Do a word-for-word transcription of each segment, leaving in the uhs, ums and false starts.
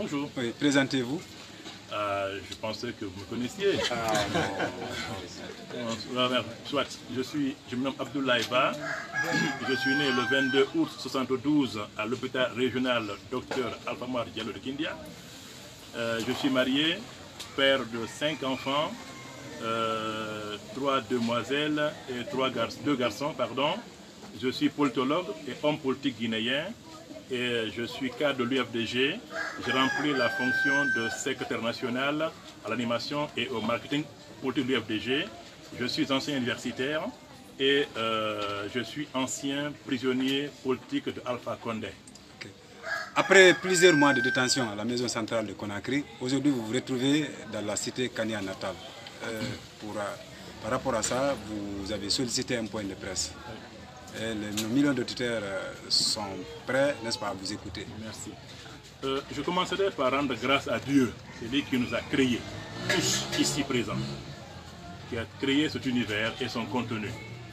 bonjour. Oui, présentez-vous. Euh, je pensais que vous me connaissiez. Ah, non, non. Soit, je suis, je me nomme Abdoulaye Ba. Je suis né le vingt-deux août soixante-douze à l'hôpital régional Docteur Alpha Mar Diallo de Kindia. Euh, je suis marié, père de cinq enfants, euh, trois demoiselles et trois gar deux garçons. Pardon. Je suis politologue et homme politique guinéen. Et je suis cadre de l'U F D G. J'ai rempli la fonction de secrétaire national à l'animation et au marketing politique de l'U F D G. Je suis ancien universitaire et euh, je suis ancien prisonnier politique de Alpha Condé. Okay. Après plusieurs mois de détention à la maison centrale de Conakry, aujourd'hui vous vous retrouvez dans la cité Kania Natal. Euh, pour, euh, par rapport à ça, vous avez sollicité un point de presse. Et les, nos millions d'auditeurs euh, sont prêts, n'est-ce pas, à vous écouter. Merci. Euh, je commencerai par rendre grâce à Dieu, celui qui nous a créés, tous ici présents, qui a créé cet univers et son contenu.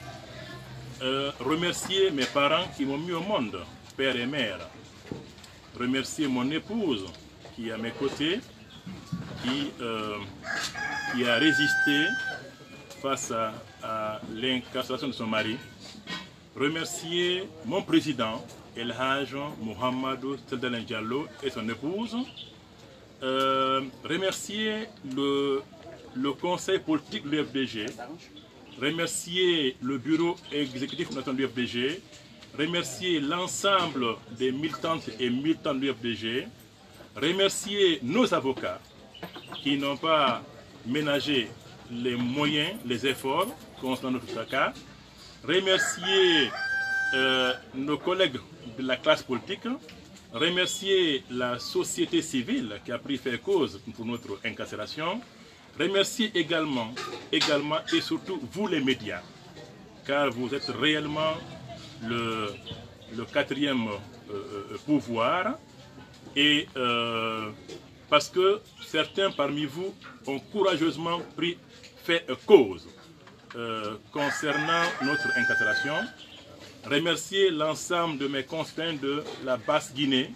Euh, remercier mes parents qui m'ont mis au monde, père et mère. Remercier mon épouse qui est à mes côtés, qui, euh, qui a résisté face à, à l'incarcération de son mari. Remercier mon président, El Haj Mohamedou Tseldalen Diallo et son épouse. Euh, remercier le, le conseil politique de l'U F D G. Remercier le bureau exécutif national de l'U F D G. Remercier l'ensemble des militantes et militants de l'U F D G. Remercier nos avocats qui n'ont pas ménagé les moyens, les efforts concernant notre cas. Remercier euh, nos collègues de la classe politique, remercier la société civile qui a pris fait cause pour notre incarcération, remercier également, également et surtout vous les médias, car vous êtes réellement le, le quatrième euh, pouvoir, et euh, parce que certains parmi vous ont courageusement pris fait cause Euh, concernant notre incarcération, remercier l'ensemble de mes concitoyens de la Basse-Guinée,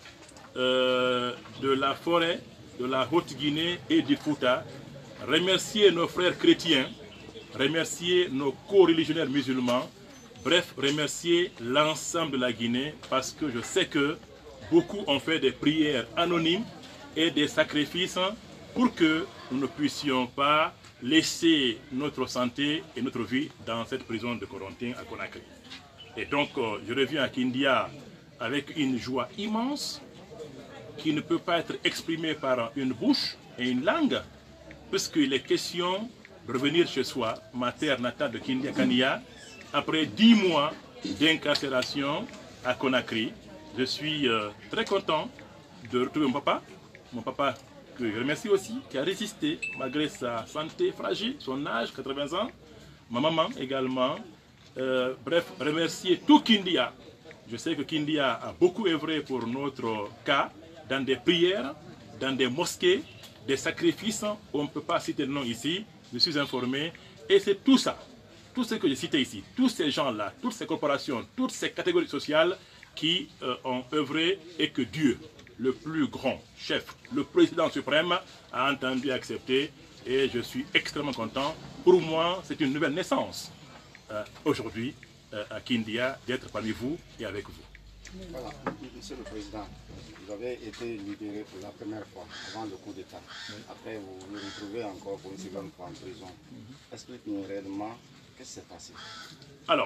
euh, de la forêt, de la Haute-Guinée et du Fouta, remercier nos frères chrétiens, remercier nos co-religionnaires musulmans, bref, remercier l'ensemble de la Guinée parce que je sais que beaucoup ont fait des prières anonymes et des sacrifices pour que nous ne puissions pas laisser notre santé et notre vie dans cette prison de Corentin à Conakry. Et donc, euh, je reviens à Kindia avec une joie immense qui ne peut pas être exprimée par une bouche et une langue, puisqu'il est question de revenir chez soi, ma terre natale de Kindia Kania, après dix mois d'incarcération à Conakry. Je suis euh, très content de retrouver mon papa, mon papa que je remercie aussi, qui a résisté malgré sa santé fragile, son âge, quatre-vingts ans, ma maman également. Euh, bref, remercier tout Kindia. Je sais que Kindia a beaucoup œuvré pour notre cas, dans des prières, dans des mosquées, des sacrifices, on ne peut pas citer le nom ici, je suis informé, et c'est tout ça, tout ce que j'ai cité ici, tous ces gens-là, toutes ces corporations, toutes ces catégories sociales qui euh, ont œuvré et que Dieu, le plus grand chef, le président suprême, a entendu accepter et je suis extrêmement content. Pour moi, c'est une nouvelle naissance euh, aujourd'hui euh, à Kindia d'être parmi vous et avec vous. Voilà, Monsieur le Président, vous avez été libéré pour la première fois avant le coup d'État. Oui. Après, vous vous retrouvez encore pour une seconde fois en prison. Mm-hmm. Explique-nous réellement qu'est-ce qui s'est passé. Alors,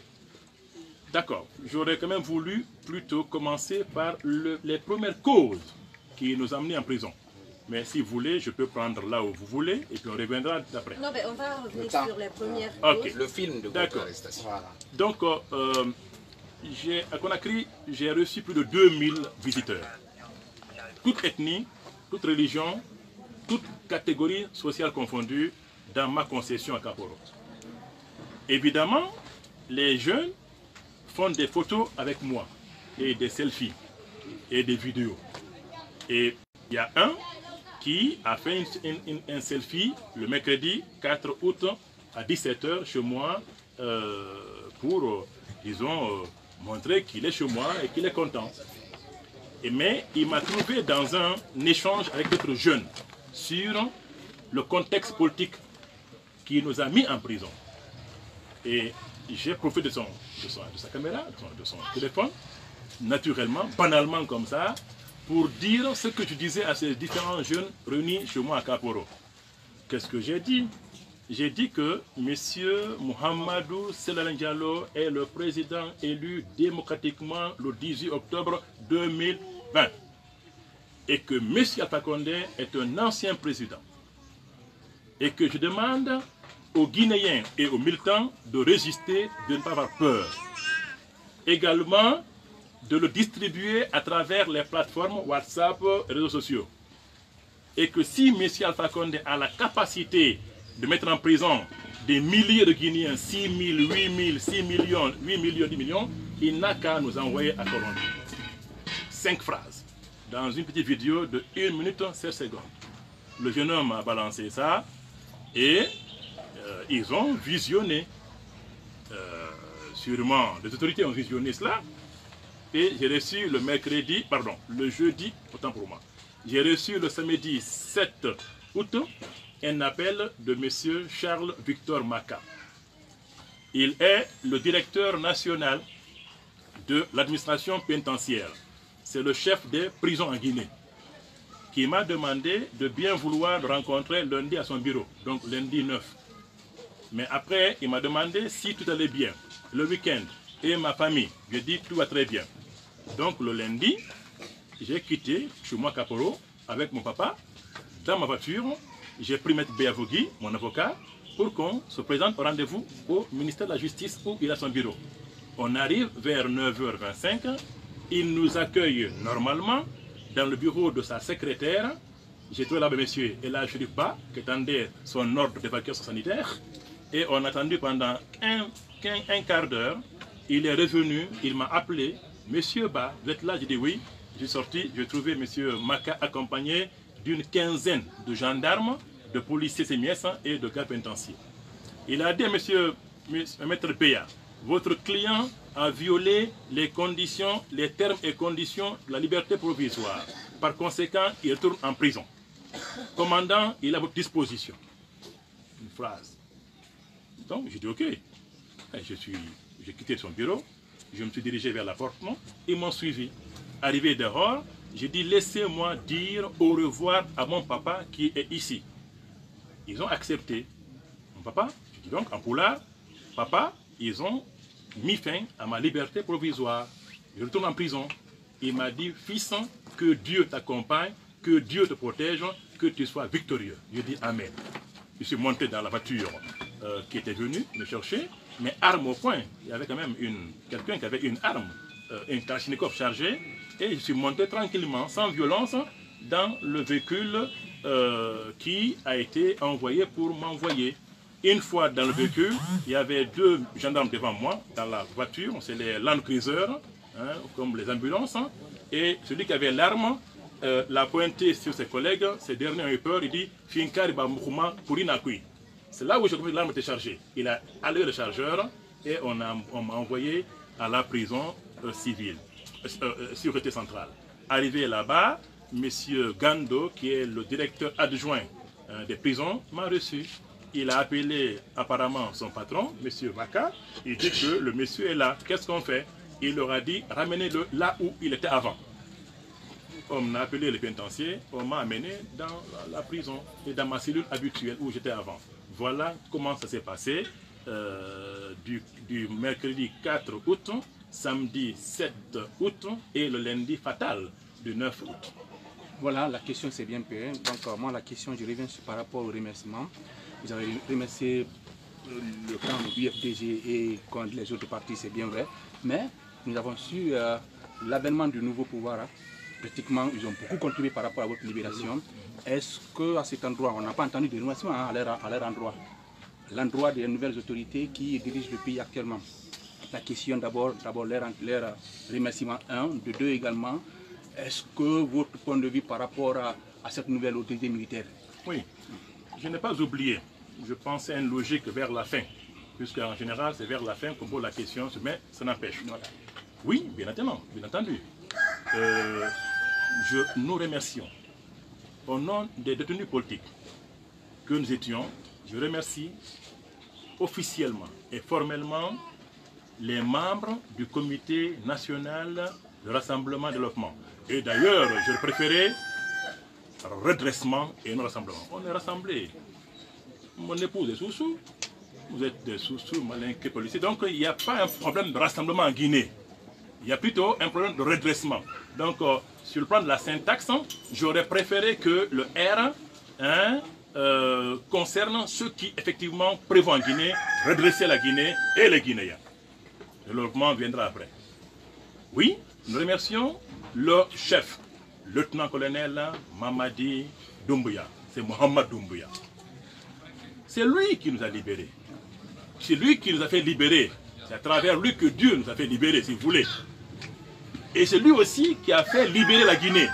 d'accord, j'aurais quand même voulu plutôt commencer par le, les premières causes qui nous ont amenés en prison. Mais si vous voulez, je peux prendre là où vous voulez et puis on reviendra après. Non, mais on va revenir sur les premières okay. causes. Le film de votre arrestation. Voilà. Donc, euh, à Conakry, j'ai reçu plus de deux mille visiteurs. Toute ethnie, toute religion, toute catégorie sociale confondue dans ma concession à Kaporo. Évidemment, les jeunes font des photos avec moi et des selfies et des vidéos. Et il y a un qui a fait une, une, un selfie le mercredi quatre août à dix-sept heures chez moi euh, pour, euh, disons, euh, montrer qu'il est chez moi et qu'il est content. Et, mais il m'a trouvé dans un échange avec d'autres jeunes sur le contexte politique qui nous a mis en prison. Et j'ai profité de, son, de, son, de sa caméra, de son, de son téléphone, naturellement, banalement comme ça, pour dire ce que je disais à ces différents jeunes réunis chez moi à Kaporo. Qu'est-ce que j'ai dit? J'ai dit que M. Mohamedou Cellalen Diallo est le président élu démocratiquement le dix-huit octobre deux mille vingt et que M. Alpha Condé est un ancien président et que je demande aux Guinéens et aux militants de résister, de ne pas avoir peur. Également, de le distribuer à travers les plateformes WhatsApp et réseaux sociaux. Et que si M. Alpha Condé a la capacité de mettre en prison des milliers de Guinéens, six mille, huit mille, six millions, huit millions, dix millions, il n'a qu'à nous envoyer à Colombie. Cinq phrases, dans une petite vidéo de une minute sept secondes. Le jeune homme a balancé ça et euh, ils ont visionné. Euh, sûrement, les autorités ont visionné cela. Et j'ai reçu le mercredi, pardon, le jeudi, autant pour moi. J'ai reçu le samedi sept août un appel de M. Charles Victor Maka. Il est le directeur national de l'administration pénitentiaire. C'est le chef des prisons en Guinée, qui m'a demandé de bien vouloir le rencontrer lundi à son bureau, donc lundi neuf. Mais après, il m'a demandé si tout allait bien, le week-end, et ma famille. Je dis tout va très bien. Donc le lundi, j'ai quitté chez moi Kaporo avec mon papa dans ma voiture. J'ai pris M. Béavogui, mon avocat, pour qu'on se présente au rendez-vous au ministère de la Justice où il a son bureau. On arrive vers neuf heures vingt-cinq. Il nous accueille normalement dans le bureau de sa secrétaire. J'ai trouvé là-bas M. Ella Cherifa qui attendait son ordre d'évacuation sanitaire. Et on a attendu pendant un, un, un quart d'heure. Il est revenu, il m'a appelé. Monsieur Ba, vous êtes là? J'ai dit oui. J'ai sorti, j'ai trouvé M. Maka accompagné d'une quinzaine de gendarmes, de policiers sémiès et de gardes pénitentiaires. Il a dit à monsieur, monsieur Maître Péa, votre client a violé les conditions, les termes et conditions de la liberté provisoire. Par conséquent, il retourne en prison. Commandant, il est à votre disposition. Une phrase. Donc, j'ai dit ok. Je suis, j'ai quitté son bureau, je me suis dirigé vers l'appartement, ils m'ont suivi. Arrivé dehors, j'ai dit laissez-moi dire au revoir à mon papa qui est ici. Ils ont accepté. Mon papa, je dis donc en poulard, papa, ils ont mis fin à ma liberté provisoire. Je retourne en prison. Il m'a dit fils, que Dieu t'accompagne, que Dieu te protège, que tu sois victorieux. Je dis amen. Je suis monté dans la voiture euh, qui était venue me chercher, mais arme au poing. Il y avait quand même quelqu'un qui avait une arme, euh, un Kalachnikov chargé. Et je suis monté tranquillement, sans violence, dans le véhicule euh, qui a été envoyé pour m'envoyer. Une fois dans le véhicule, il y avait deux gendarmes devant moi, dans la voiture, c'est les Land Cruiser, hein, comme les ambulances. Et celui qui avait l'arme euh, l'a pointé sur ses collègues, ces derniers ont eu peur, il dit « Finkari ba mukuma purinakui ». C'est là où j'ai compris que l'arme était chargée. Il a allumé le chargeur et on m'a on envoyé à la prison euh, civile. Euh, Sûreté centrale. Arrivé là-bas, M. Gando, qui est le directeur adjoint euh, des prisons, m'a reçu. Il a appelé apparemment son patron, M. Maka. Il dit que le monsieur est là. Qu'est-ce qu'on fait? Il leur a dit ramenez-le là où il était avant. On m'a appelé le pénitencier, on m'a amené dans la, la prison et dans ma cellule habituelle où j'étais avant. Voilà comment ça s'est passé euh, du, du mercredi quatre août. Samedi sept août et le lundi fatal du neuf août. Voilà, la question c'est bien payé. Donc euh, moi la question, je reviens sur, par rapport au remerciement. Vous avez remercié le camp du F D G et les autres partis, c'est bien vrai. Mais nous avons su euh, l'avènement du nouveau pouvoir. Hein. Pratiquement, ils ont beaucoup contribué par rapport à votre libération. Est-ce qu'à cet endroit, on n'a pas entendu de remerciements hein, à, leur, à leur endroit, l'endroit des nouvelles autorités qui dirigent le pays actuellement? La question d'abord, d'abord leur, leur remerciement un, de deux également, est-ce que votre point de vue par rapport à, à cette nouvelle autorité militaire? Oui, je n'ai pas oublié, je pensais à une logique vers la fin, puisqu'en général c'est vers la fin qu'on pose la question, mais ça n'empêche. Voilà. Oui, bien entendu, bien entendu. euh, je, nous remercions, au nom des détenus politiques que nous étions, je remercie officiellement et formellement les membres du comité national de rassemblement et développement. Et d'ailleurs, je préférais redressement et non rassemblement. On est rassemblés. Mon épouse est sous-sous, vous êtes des sous-sous, malinqués policiers. Donc il n'y a pas un problème de rassemblement en Guinée. Il y a plutôt un problème de redressement. Donc euh, sur le plan de la syntaxe, j'aurais préféré que le R hein, euh, concerne ceux qui effectivement prévoient en Guinée redresser la Guinée et les Guinéens. Le développement viendra après. Oui, nous remercions le chef, lieutenant-colonel Mamadi Doumbouya. C'est Mohamed Doumbouya. C'est lui qui nous a libérés. C'est lui qui nous a fait libérer. C'est à travers lui que Dieu nous a fait libérer, si vous voulez. Et c'est lui aussi qui a fait libérer la Guinée.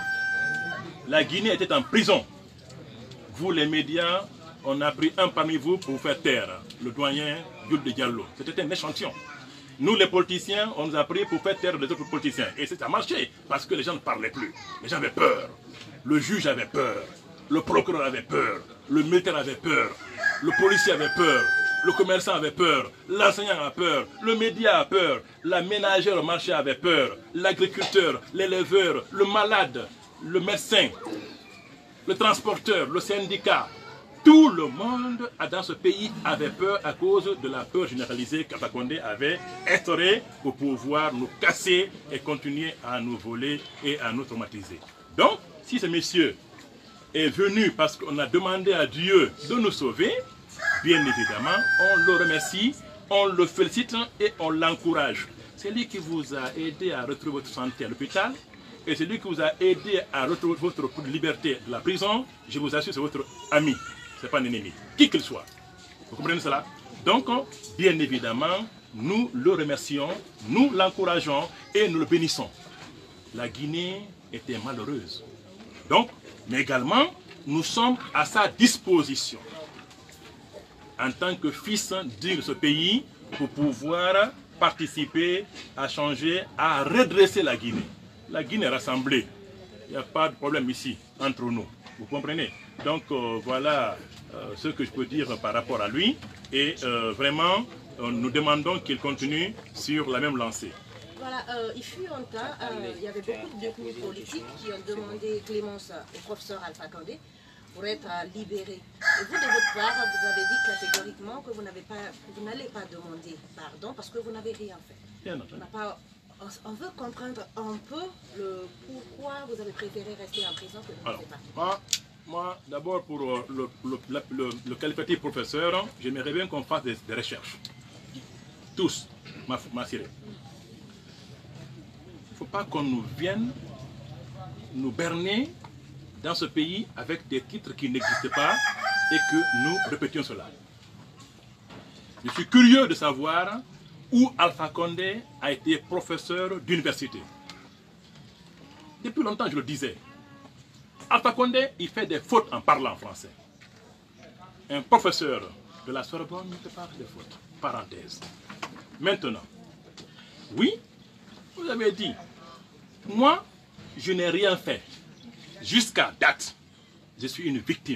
La Guinée était en prison. Vous, les médias, on a pris un parmi vous pour vous faire taire, le doyen Jules de Diallo. C'était un échantillon. Nous, les politiciens, on nous a pris pour faire taire les autres politiciens. Et ça a marché, parce que les gens ne parlaient plus. Les gens avaient peur. Le juge avait peur. Le procureur avait peur. Le militaire avait peur. Le policier avait peur. Le commerçant avait peur. L'enseignant a peur. Le média a peur. La ménagère au marché avait peur. L'agriculteur, l'éleveur, le malade, le médecin, le transporteur, le syndicat. Tout le monde dans ce pays avait peur à cause de la peur généralisée qu'Alpha Condé avait instaurée pour pouvoir nous casser et continuer à nous voler et à nous traumatiser. Donc, si ce monsieur est venu parce qu'on a demandé à Dieu de nous sauver, bien évidemment, on le remercie, on le félicite et on l'encourage. C'est lui qui vous a aidé à retrouver votre santé à l'hôpital et c'est lui qui vous a aidé à retrouver votre liberté de la prison. Je vous assure, c'est votre ami. Ce n'est pas un ennemi, qui qu'il soit. Vous comprenez cela? Donc, bien évidemment, nous le remercions, nous l'encourageons et nous le bénissons. La Guinée était malheureuse. Donc, mais également, nous sommes à sa disposition en tant que fils digne de ce pays pour pouvoir participer à changer, à redresser la Guinée. La Guinée est rassemblée. Il n'y a pas de problème ici entre nous. Vous comprenez? Donc euh, voilà euh, ce que je peux dire par rapport à lui. Et euh, vraiment, euh, nous demandons qu'il continue sur la même lancée. Voilà, euh, il fut un temps, euh, il y avait beaucoup de détenus politiques qui ont demandé clémence au professeur Alpha Condé pour être euh, libéré. Et vous, de votre part, vous avez dit catégoriquement que vous n'avez pas, vous n'allez pas demander pardon parce que vous n'avez rien fait. Bien entendu. On n'a pas, on, on veut comprendre un peu le pourquoi vous avez préféré rester en prison que de ne pas. Moi, moi d'abord pour euh, le, le, le, le, le qualificatif professeur, j'aimerais bien qu'on fasse des, des recherches. Tous, ma, ma sirée. Il ne faut pas qu'on nous vienne nous berner dans ce pays avec des titres qui n'existent pas et que nous répétions cela. Je suis curieux de savoir où Alpha Condé a été professeur d'université. Depuis longtemps, je le disais. Alpha Condé, il fait des fautes en parlant français. Un professeur de la Sorbonne ne fait pas des fautes. Parenthèse. Maintenant, oui, vous avez dit, moi, je n'ai rien fait. Jusqu'à date, je suis une victime.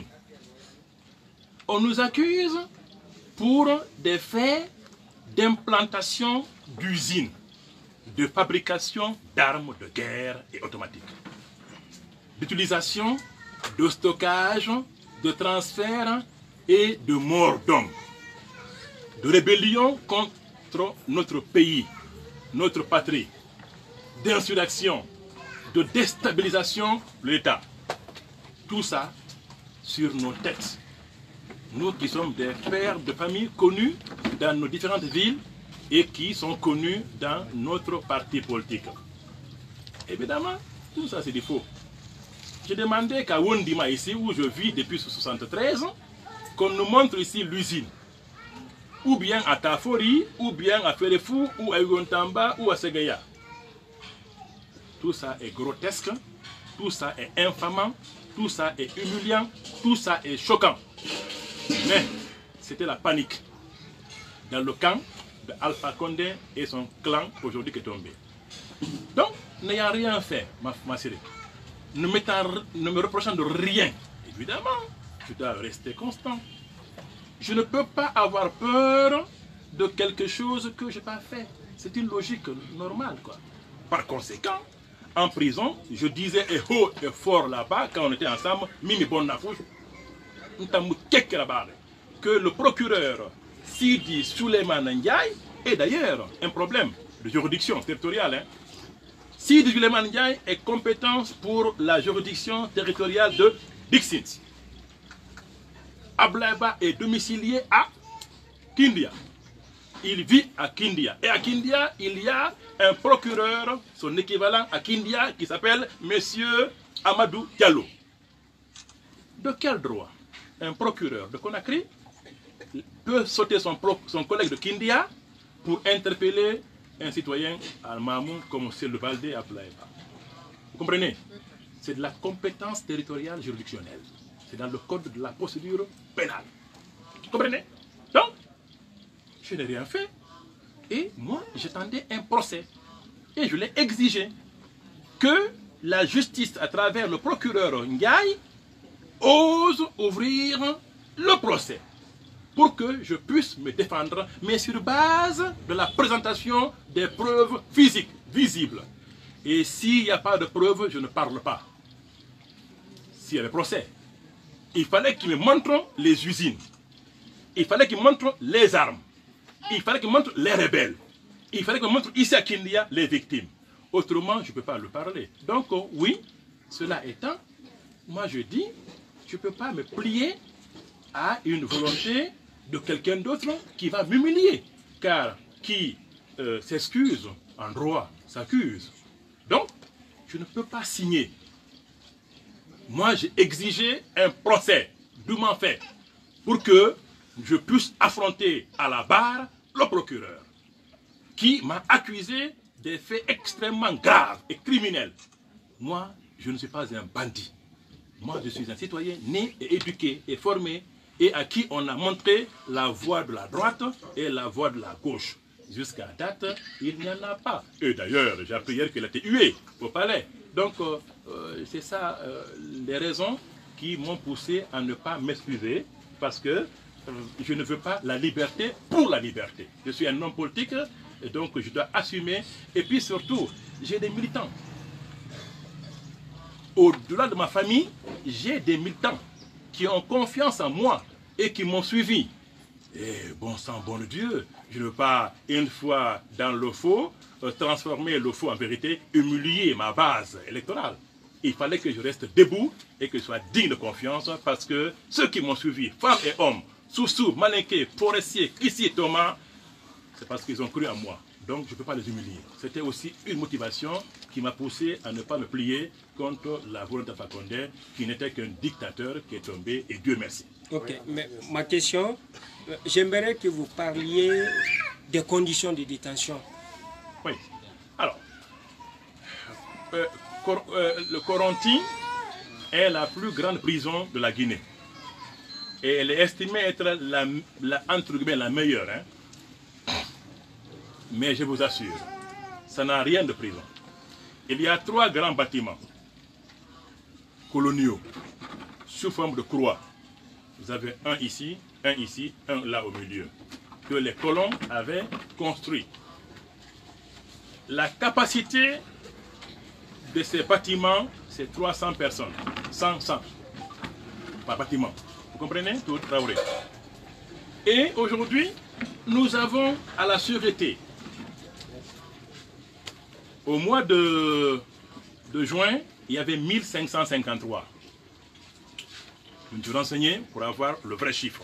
On nous accuse pour des faits d'implantation d'usines, de fabrication d'armes de guerre et automatiques, d'utilisation, de stockage, de transfert et de mort d'hommes, de rébellion contre notre pays, notre patrie, d'insurrection, de déstabilisation de l'État. Tout ça sur nos têtes. Nous qui sommes des pères de famille connus dans nos différentes villes et qui sont connus dans notre parti politique. Évidemment, tout ça c'est des faux. J'ai demandé qu'à Wondima, ici où je vis depuis mille neuf cent soixante-treize, qu'on nous montre ici l'usine. Ou bien à Tafori, ou bien à Ferefou, ou à Ugontamba, ou à Segaya. Tout ça est grotesque, tout ça est infamant, tout ça est humiliant, tout ça est choquant. Mais c'était la panique dans le camp de Alpha Condé et son clan aujourd'hui qui est tombé. Donc, n'ayant rien fait, ma, ma chérie, ne, ne me reprochant de rien, évidemment, je dois rester constant. Je ne peux pas avoir peur de quelque chose que je n'ai pas fait. C'est une logique normale, quoi. Par conséquent, en prison, je disais et haut et fort là-bas, quand on était ensemble, Mimi Bonnafouche, que le procureur Sidi Souleymane Ndiaye est d'ailleurs un problème de juridiction territoriale. Hein. Sidi Souleymane Ndiaye est compétent pour la juridiction territoriale de Dixit. Ablaïba est domicilié à Kindia. Il vit à Kindia. Et à Kindia, il y a un procureur, son équivalent à Kindia, qui s'appelle Monsieur Amadou Diallo. De quel droit un procureur de Conakry peut sauter son, pro, son collègue de Kindia pour interpeller un citoyen à Mamou comme c'est le Valdé à Blaïba? Vous comprenez? C'est de la compétence territoriale juridictionnelle. C'est dans le code de la procédure pénale. Vous comprenez? Donc, je n'ai rien fait. Et moi, j'attendais un procès. Et je l'ai exigé que la justice, à travers le procureur Ndiaye, ose ouvrir le procès pour que je puisse me défendre, mais sur base de la présentation des preuves physiques, visibles. Et s'il n'y a pas de preuves, je ne parle pas. S'il y avait procès, il fallait qu'ils me montrent les usines. Il fallait qu'ils me montrent les armes. Il fallait qu'ils me montrent les rebelles. Il fallait qu'ils me montrent ici à Kindia les victimes. Autrement, je ne peux pas le parler. Donc, oui, cela étant, moi je dis, je ne peux pas me plier à une volonté de quelqu'un d'autre qui va m'humilier. Car qui euh, s'excuse en droit s'accuse. Donc, je ne peux pas signer. Moi, j'ai exigé un procès dûment fait pour que je puisse affronter à la barre le procureur qui m'a accusé des faits extrêmement graves et criminels. Moi, je ne suis pas un bandit. Moi, je suis un citoyen né et éduqué et formé et à qui on a montré la voie de la droite et la voie de la gauche. Jusqu'à date, il n'y en a pas. Et d'ailleurs, j'ai appris hier qu'il a été hué au palais. Donc, euh, euh, c'est ça euh, les raisons qui m'ont poussé à ne pas m'excuser parce que euh, je ne veux pas la liberté pour la liberté. Je suis un homme politique et donc je dois assumer. Et puis surtout, j'ai des militants. Au-delà de ma famille, j'ai des militants qui ont confiance en moi et qui m'ont suivi. Et bon sang, bon Dieu, je ne veux pas, une fois dans le faux, euh, transformer le faux en vérité, humilier ma base électorale. Il fallait que je reste debout et que je sois digne de confiance parce que ceux qui m'ont suivi, femmes et hommes, Soussou, Malinké, Forestier, Chrissy, Thomas, c'est parce qu'ils ont cru en moi. Donc je ne peux pas les humilier. C'était aussi une motivation qui m'a poussé à ne pas me plier contre la volonté de Alpha Condé, qui n'était qu'un dictateur qui est tombé, et Dieu merci. Ok, mais ma question, j'aimerais que vous parliez des conditions de détention. Oui. Alors, euh, Cor euh, le Coronti est la plus grande prison de la Guinée. Et elle est estimée être la, la, entre guillemets, la meilleure. Hein. Mais je vous assure, ça n'a rien de prison. Il y a trois grands bâtiments coloniaux sous forme de croix. Vous avez un ici, un ici, un là au milieu, que les colons avaient construit. La capacité de ces bâtiments, c'est trois cents personnes. cent, cent par bâtiment. Vous comprenez? Tout Traoré. Et aujourd'hui, nous avons à la sûreté, au mois de, de juin, il y avait mille cinq cent cinquante-trois. Je me suis renseigné pour avoir le vrai chiffre.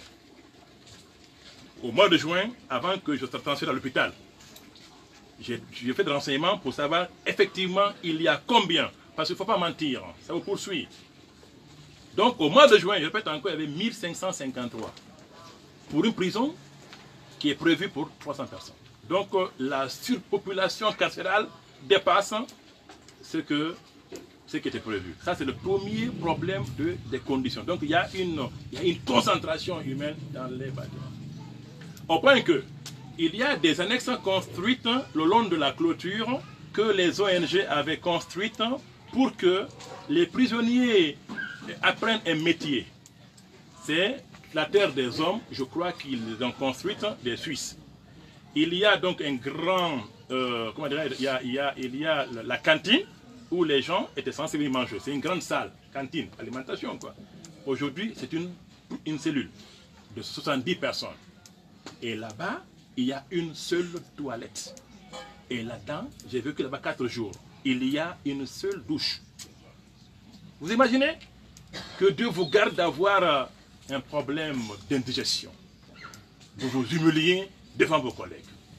Au mois de juin, avant que je sois transféré à l'hôpital, j'ai fait des renseignements pour savoir effectivement il y a combien. Parce qu'il ne faut pas mentir, ça vous poursuit. Donc au mois de juin, je répète encore, il y avait mille cinq cent cinquante-trois. Pour une prison qui est prévue pour trois cents personnes. Donc la surpopulation carcérale dépasse ce, que, ce qui était prévu. Ça, c'est le premier problème de, des conditions. Donc, il y, a une, il y a une concentration humaine dans les bâtiments. Au point que, il y a des annexes construites le long de la clôture que les O N G avaient construite pour que les prisonniers apprennent un métier. C'est la terre des hommes, je crois qu'ils ont construite des Suisses. Il y a donc un grand, euh, comment dirais il y a, il y a, il y a la cantine où les gens étaient censés venir manger. C'est une grande salle, cantine, alimentation quoi. Aujourd'hui, c'est une, une cellule de soixante-dix personnes. Et là-bas, il y a une seule toilette. Et là-dedans, j'ai vécu là-bas quatre jours. Il y a une seule douche. Vous imaginez que Dieu vous garde d'avoir un problème d'indigestion. Vous vous humiliez devant vos collègues.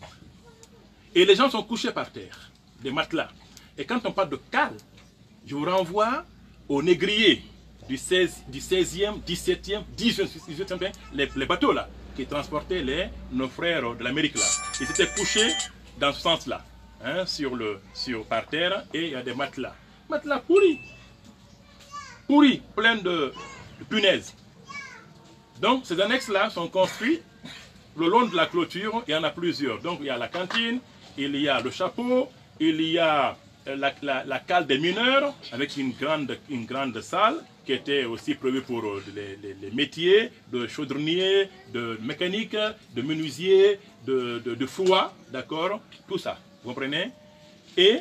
Et les gens sont couchés par terre, des matelas. Et quand on parle de cale, je vous renvoie au négrier du, seize, du seizième, dix-septième, dix-huitième, les, les bateaux là, qui transportaient les, nos frères de l'Amérique là. Ils étaient couchés dans ce sens-là, hein, sur le, sur, par terre, et il y a des matelas. Matelas pourris, pourris, pleins de, de punaises. Donc ces annexes-là sont construites le long de la clôture, il y en a plusieurs. Donc il y a la cantine, il y a le chapeau, il y a la, la, la cale des mineurs, avec une grande, une grande salle qui était aussi prévue pour les, les, les métiers de chaudronnier, de mécanique, de menuisier, de, de, de froid, d'accord, tout ça, vous comprenez? Et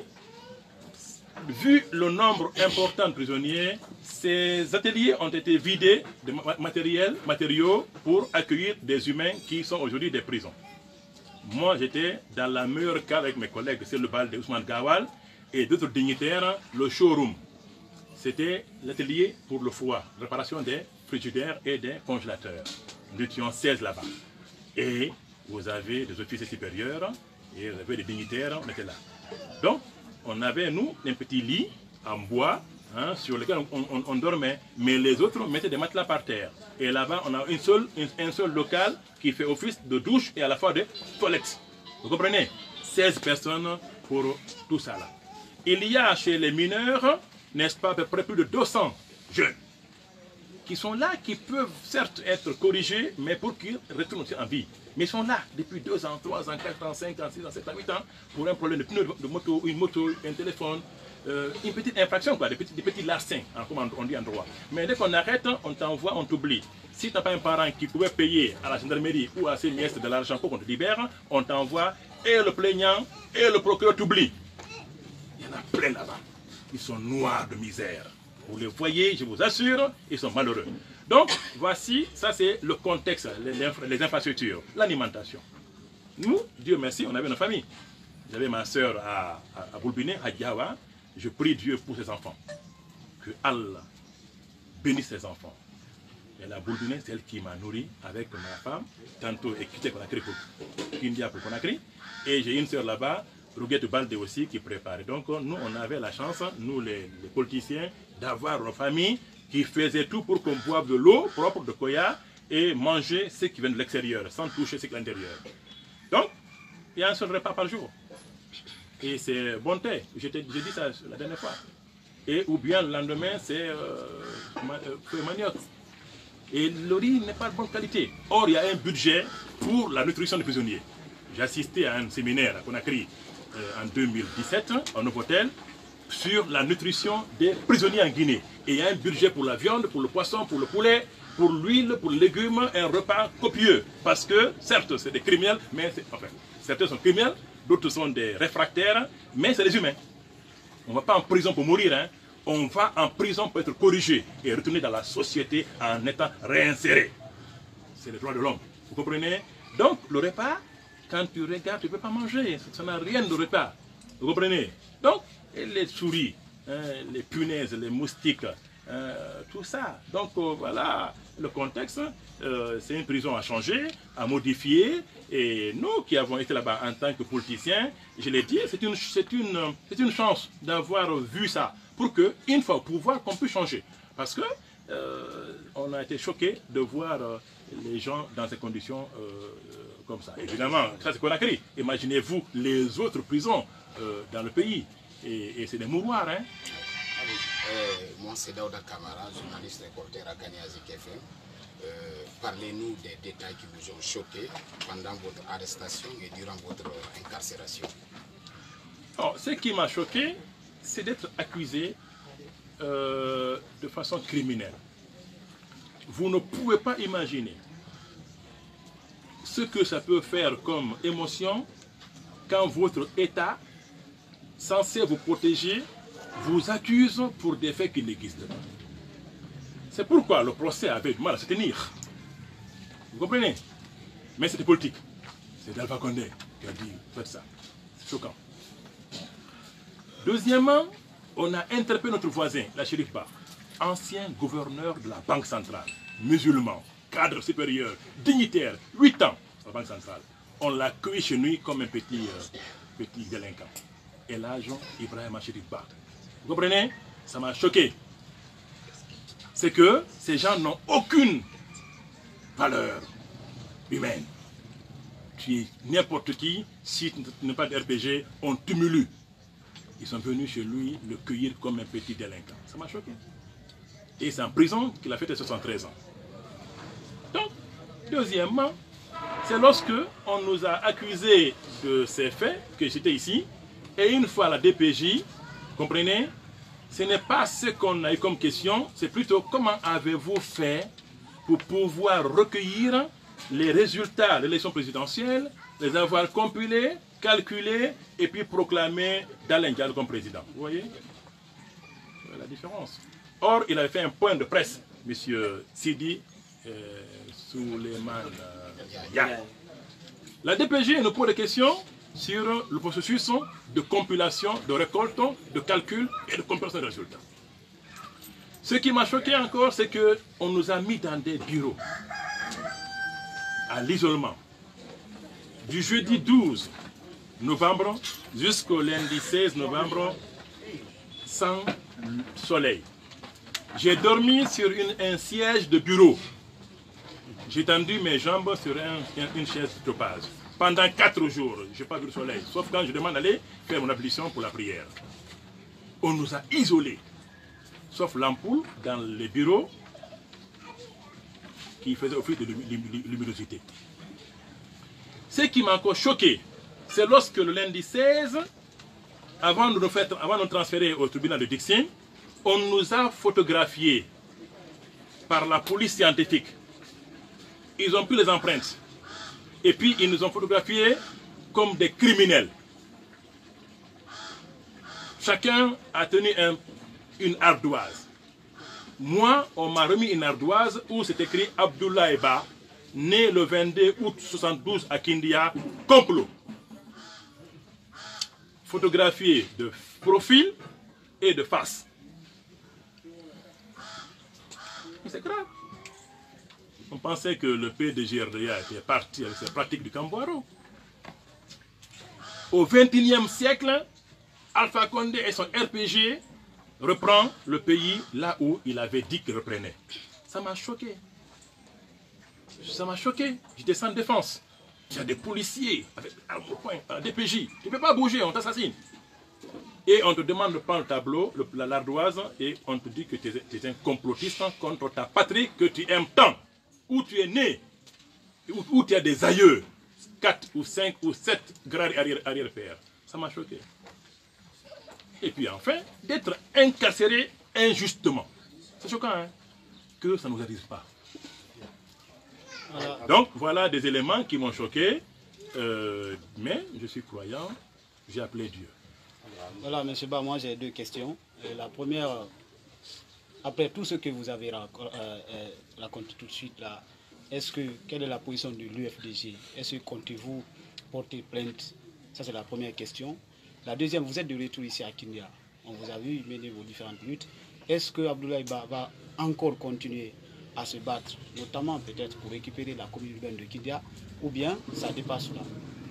vu le nombre important de prisonniers, ces ateliers ont été vidés de matériel, matériaux pour accueillir des humains qui sont aujourd'hui des prisons. Moi, j'étais dans la meilleure cale avec mes collègues, c'est le bal de Ousmane Gawal et d'autres dignitaires, le showroom. C'était l'atelier pour le froid, réparation des frigidaires et des congélateurs. Nous étions seize là-bas. Et vous avez des officiers supérieurs et vous avez des dignitaires, on était là. Donc, on avait, nous, un petit lit en bois, hein, sur lequel on, on, on dormait, mais les autres mettaient des matelas par terre. Et là-bas, on a une seule, une, un seul local qui fait office de douche et à la fois de toilette. Vous comprenez? seize personnes pour tout ça là. Il y a chez les mineurs, n'est-ce pas, à peu près plus de deux cents jeunes qui sont là, qui peuvent certes être corrigés, mais pour qu'ils retournent aussi en vie. Mais ils sont là depuis deux ans, trois ans, quatre ans, cinq ans, six ans, sept ans, huit ans, pour un problème de pneu de moto, une moto, un téléphone, euh, une petite infraction, quoi, des petits, des petits larcins, hein, comme on dit en droit. Mais dès qu'on arrête, on t'envoie, on t'oublie. Si tu n'as pas un parent qui pouvait payer à la gendarmerie ou à ses nièces de l'argent pour qu'on te libère, on t'envoie et le plaignant et le procureur t'oublie. Il y en a plein là-bas. Ils sont noirs de misère. Vous les voyez, je vous assure, ils sont malheureux. Donc, voici, ça c'est le contexte, les, les infrastructures, l'alimentation. Nous, Dieu merci, on avait une famille. J'avais ma soeur à, à, à Boulbiné, à Diawa. Je prie Dieu pour ses enfants. Que Allah bénisse ses enfants. Et la Boulbiné, c'est elle qui m'a nourri avec ma femme, tantôt équité Conakry pour Kindia pour Conakry. Et j'ai une soeur là-bas, Rouguette Balde aussi, qui préparait. Donc, nous, on avait la chance, nous les, les politiciens, d'avoir une famille qui faisait tout pour qu'on boive de l'eau propre de Koya et manger ce qui vient de l'extérieur, sans toucher ce qui est à l'intérieur. Donc, il y a un seul repas par jour. Et c'est bonté, j'ai dit ça la dernière fois. Et ou bien le lendemain, c'est euh, manioc. Et le riz n'est pas de bonne qualité. Or, il y a un budget pour la nutrition des prisonniers. J'ai assisté à un séminaire à Conakry euh, en deux mille dix-sept, en Novotel, sur la nutrition des prisonniers en Guinée. Et il y a un budget pour la viande, pour le poisson, pour le poulet, pour l'huile, pour les légumes, un repas copieux. Parce que, certes, c'est des criminels, mais enfin, certains sont criminels, d'autres sont des réfractaires, mais c'est des humains. On ne va pas en prison pour mourir, hein. On va en prison pour être corrigé et retourner dans la société en étant réinséré. C'est le droit de l'homme. Vous comprenez? Donc, le repas, quand tu regardes, tu ne peux pas manger. Ça n'a rien de repas. Vous comprenez? Donc, et les souris, hein, les punaises, les moustiques, euh, tout ça. Donc euh, voilà le contexte. Euh, c'est une prison à changer, à modifier. Et nous qui avons été là-bas en tant que politiciens, je l'ai dit, c'est une, c'est une, c'est une chance d'avoir vu ça. Pour qu'une fois au pouvoir, qu'on puisse changer. Parce que euh, on a été choqués de voir euh, les gens dans ces conditions euh, comme ça. Évidemment, ça c'est Conakry. Imaginez-vous les autres prisons euh, dans le pays. Et, et c'est des mouroirs, hein. Euh, moi, c'est Daouda Kamara, journaliste reporter à Kaniazik F M. Euh, Parlez-nous des détails qui vous ont choqué pendant votre arrestation et durant votre incarcération. Alors, ce qui m'a choqué, c'est d'être accusé euh, de façon criminelle. Vous ne pouvez pas imaginer ce que ça peut faire comme émotion quand votre État, censé vous protéger, vous accuse pour des faits qui n'existent pas. C'est pourquoi le procès avait du mal à se tenir. Vous comprenez? Mais c'était politique. C'est Alpha Condé qui a dit faites ça. C'est choquant. Deuxièmement, on a interpellé notre voisin, la Chérifa, ancien gouverneur de la Banque centrale, musulman, cadre supérieur, dignitaire, huit ans à la Banque centrale. On l'a cueilli chez nous comme un petit, euh, petit délinquant. Et l'agent Ibrahim Chérifa. Vous comprenez? Ça m'a choqué. C'est que ces gens n'ont aucune valeur humaine. Tu es n'importe qui, si tu n'es pas de R P G, on t'humilie. Ils sont venus chez lui le cueillir comme un petit délinquant. Ça m'a choqué. Et c'est en prison qu'il a fait soixante-treize ans. Donc, deuxièmement, c'est lorsque on nous a accusés de ces faits, que j'étais ici, et une fois la D P J, comprenez, ce n'est pas ce qu'on a eu comme question, c'est plutôt comment avez-vous fait pour pouvoir recueillir les résultats de l'élection présidentielle, les avoir compilés, calculés et puis proclamés d'Alain Diallo comme président. Vous voyez la différence. Or, il avait fait un point de presse, M. Sidi euh, Souleymane euh, Yaye. La D P J nous pose des questions sur le processus de compilation, de récolte, de calcul et de compilation des résultats. Ce qui m'a choqué encore, c'est qu'on nous a mis dans des bureaux à l'isolement du jeudi douze novembre jusqu'au lundi seize novembre sans soleil. J'ai dormi sur une, un siège de bureau. J'ai tendu mes jambes sur un, une chaise de topaz. Pendant quatre jours, je n'ai pas vu le soleil, sauf quand je demande d'aller faire mon ablution pour la prière. On nous a isolés, sauf l'ampoule dans les bureaux qui faisait office de luminosité. Ce qui m'a encore choqué, c'est lorsque le lundi seize, avant de nous, faire, avant de nous transférer au tribunal de Dixine, on nous a photographiés par la police scientifique. Ils ont pris les empreintes. Et puis ils nous ont photographiés comme des criminels. Chacun a tenu un, une ardoise. Moi, on m'a remis une ardoise où c'est écrit Abdoulaye Ba, né le vingt-deux août soixante-douze à Kindia, complot. Photographié de profil et de face. C'est grave. On pensait que le P D G R D A était parti avec ses pratiques du Cambouaro. Au vingt et unième siècle, Alpha Condé et son R P G reprend le pays là où il avait dit qu'il reprenait. Ça m'a choqué. Ça m'a choqué. J'étais sans défense. Il y a des policiers avec un D P J. Tu ne peux pas bouger, on t'assassine. Et on te demande de prendre le tableau, le, la l'ardoise, et on te dit que tu es, tu es un complotiste contre ta patrie que tu aimes tant. Où tu es né, où, où tu as des aïeux, quatre ou cinq ou sept grands arrière-pères. Ça m'a choqué. Et puis enfin, d'être incarcéré injustement. C'est choquant, hein, que ça ne nous arrive pas. Donc voilà des éléments qui m'ont choqué, euh, mais je suis croyant, j'ai appelé Dieu. Voilà, M. Ba, moi j'ai deux questions. Et la première, après tout ce que vous avez raconté tout de suite là, est-ce que, quelle est la position de l'U F D G? Est-ce que comptez-vous porter plainte? Ça c'est la première question. La deuxième, vous êtes de retour ici à Kindia. On vous a vu mener vos différentes luttes. Est-ce que Abdoulaye Ba va encore continuer à se battre, notamment peut-être pour récupérer la commune urbaine de Kindia, ou bien ça dépasse là?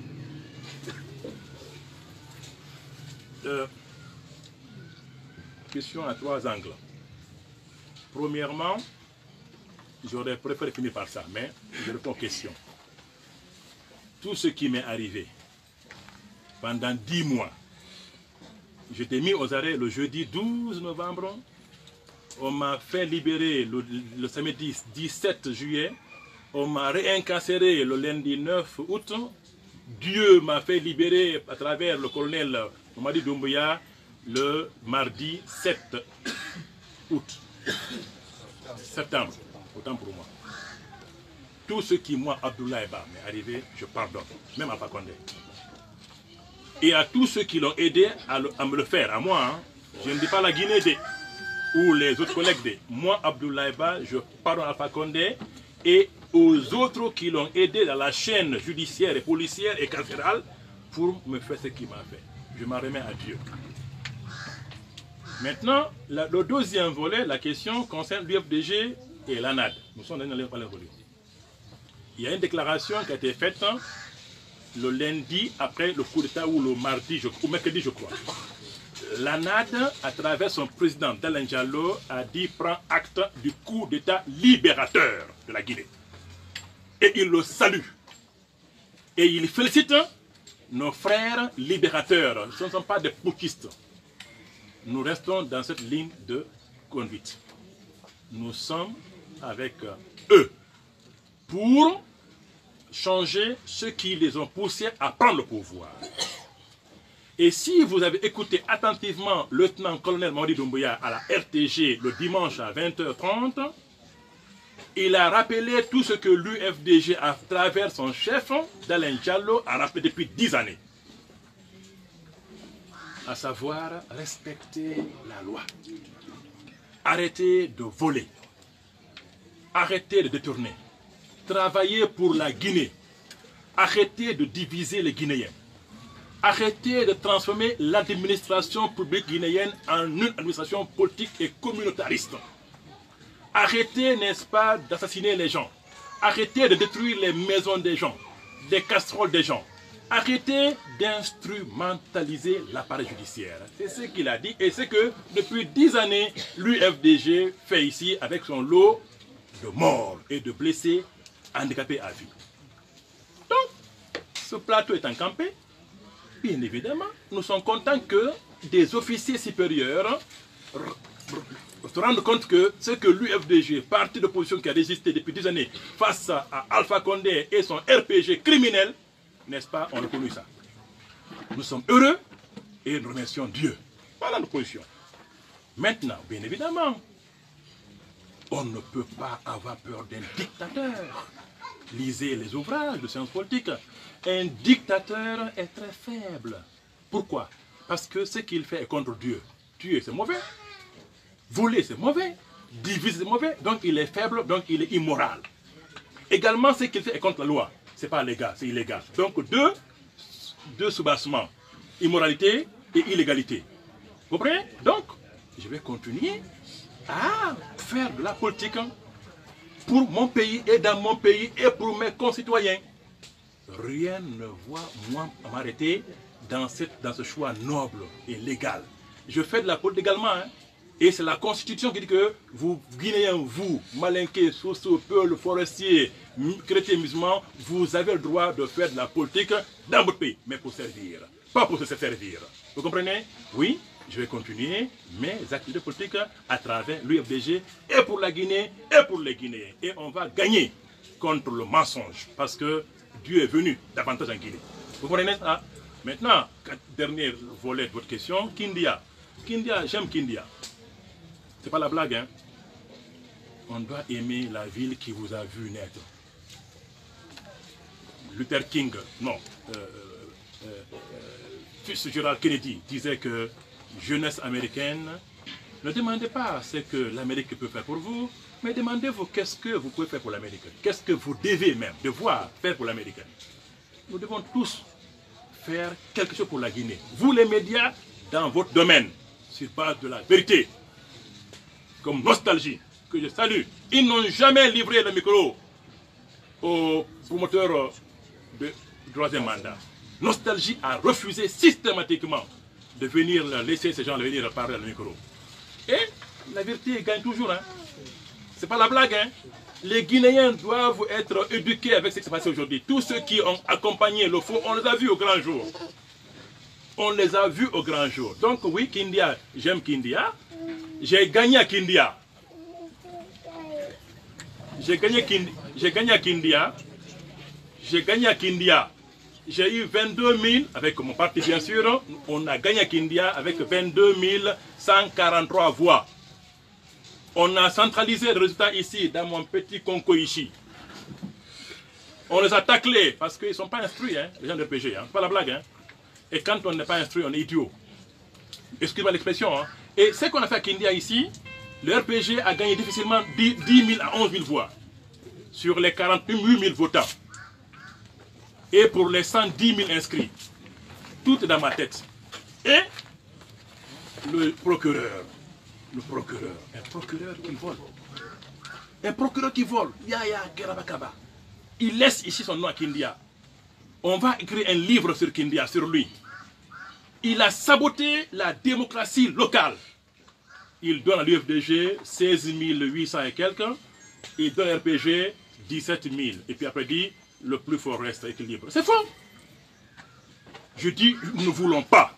Euh, question à trois angles. Premièrement, j'aurais préféré finir par ça, mais je réponds aux questions. Tout ce qui m'est arrivé pendant dix mois, j'étais mis aux arrêts le jeudi douze novembre, on m'a fait libérer le, le samedi dix-sept juillet, on m'a réincarcéré le lundi neuf août, Dieu m'a fait libérer à travers le colonel Mamadi Doumbouya le mardi sept août. Septembre, autant pour moi. Tout ce qui, moi, Abdoulaye Ba, m'est arrivé, je pardonne, même à Fakonde. Et à tous ceux qui l'ont aidé à, le, à me le faire, à moi, hein, je ne dis pas la Guinée des, ou les autres collègues des. Moi, Abdoulaye Ba, je pardonne à Fakonde et aux autres qui l'ont aidé dans la chaîne judiciaire et policière et carcérale pour me faire ce qu'il m'a fait. Je m'en remets à Dieu. Maintenant, la, le deuxième volet, la question concerne l'U F D G et l'A N A D. Nous sommes dans les volet. Il y a une déclaration qui a été faite le lundi après le coup d'État ou le mardi, je, ou mercredi, je crois. L'A N A D, à travers son président Dalen Diallo, a dit prend acte du coup d'État libérateur de la Guinée. Et il le salue. Et il félicite nos frères libérateurs. Ce ne sont pas des putschistes. Nous restons dans cette ligne de conduite. Nous sommes avec eux pour changer ceux qui les ont poussés à prendre le pouvoir. Et si vous avez écouté attentivement le lieutenant-colonel Mamadi Doumbouya à la R T G le dimanche à vingt heures trente, il a rappelé tout ce que l'U F D G, à travers son chef, Dalen Diallo, a rappelé depuis dix années. À savoir respecter la loi. Arrêter de voler. Arrêter de détourner. Travailler pour la Guinée. Arrêter de diviser les Guinéens. Arrêter de transformer l'administration publique guinéenne en une administration politique et communautariste. Arrêter, n'est-ce pas, d'assassiner les gens. Arrêter de détruire les maisons des gens, les casseroles des gens. Arrêter d'instrumentaliser l'appareil judiciaire. C'est ce qu'il a dit et c'est que depuis dix années, l'U F D G fait ici avec son lot de morts et de blessés handicapés à vie. Donc, ce plateau est encampé. Bien évidemment, nous sommes contents que des officiers supérieurs se rendent compte que ce que l'U F D G, parti d'opposition qui a résisté depuis dix années face à Alpha Condé et son R P G criminel, n'est-ce pas, on a connu ça. Nous sommes heureux et nous remercions Dieu. Voilà notre position. Maintenant, bien évidemment, on ne peut pas avoir peur d'un dictateur. Lisez les ouvrages de sciences politiques. Un dictateur est très faible. Pourquoi? Parce que ce qu'il fait est contre Dieu. Tuer, c'est mauvais. Voler, c'est mauvais. Diviser, c'est mauvais. Donc il est faible, donc il est immoral. Également, ce qu'il fait est contre la loi. Ce n'est pas légal, c'est illégal. Donc deux, deux soubassements. Immoralité et illégalité. Vous comprenez? Donc, je vais continuer à faire de la politique pour mon pays et dans mon pays et pour mes concitoyens. Rien ne voit moi m'arrêter dans, dans ce choix noble et légal. Je fais de la politique également. Hein, et c'est la Constitution qui dit que vous, Guinéens, vous, Malinqués, Soso, Peuls, Forestiers, chrétiens, musulmans, vous avez le droit de faire de la politique dans votre pays, mais pour servir, pas pour se servir. Vous comprenez? Oui, je vais continuer mes activités politiques à travers l'U F D G et pour la Guinée et pour les Guinéens. Et on va gagner contre le mensonge parce que Dieu est venu davantage en Guinée. Vous comprenez ça? Maintenant, dernier volet de votre question, Kindia. Kindia, j'aime Kindia. C'est pas la blague, hein. On doit aimer la ville qui vous a vu naître. Luther King, non, euh, euh, euh, Fitzgerald Kennedy disait que jeunesse américaine, ne demandez pas ce que l'Amérique peut faire pour vous, mais demandez-vous qu'est-ce que vous pouvez faire pour l'Amérique. Qu'est-ce que vous devez même devoir faire pour l'Amérique. Nous devons tous faire quelque chose pour la Guinée. Vous les médias, dans votre domaine, sur base de la vérité, comme Nostalgie, que je salue. Ils n'ont jamais livré le micro aux promoteurs de troisième mandat. Nostalgie a refusé systématiquement de venir laisser ces gens venir parler dans le micro. Et la vérité gagne toujours. Hein. Ce n'est pas la blague. Hein. Les Guinéens doivent être éduqués avec ce qui s'est passé aujourd'hui. Tous ceux qui ont accompagné le faux, on les a vus au grand jour. On les a vus au grand jour. Donc oui, Kindia, j'aime Kindia. J'ai gagné à Kindia. J'ai gagné, Kindia. J'ai gagné à Kindia. J'ai gagné à Kindia. j'ai eu vingt-deux mille, avec mon parti bien sûr, on a gagné à Kindia avec vingt-deux mille cent quarante-trois voix. On a centralisé le résultat ici, dans mon petit Conco ici. On les a taclés, parce qu'ils ne sont pas instruits, hein, les gens de R P G, hein, c'est pas la blague. Hein. Et quand on n'est pas instruit, on est idiot. Excusez-moi l'expression. Hein. Et ce qu'on a fait à Kindia ici, le R P G a gagné difficilement dix mille à onze mille voix sur les quarante-huit mille votants. Et pour les cent dix mille inscrits. Tout est dans ma tête. Et le procureur, le procureur, un procureur qui vole. Un procureur qui vole. Yaya Gerabakaba. Il laisse ici son nom à Kindia. On va écrire un livre sur Kindia, sur lui. Il a saboté la démocratie locale. Il donne à l'U F D G seize mille huit cents et quelques. Il donne à R P G dix-sept mille. Et puis après dit, le plus fort reste équilibre. C'est faux. Je dis, nous ne voulons pas.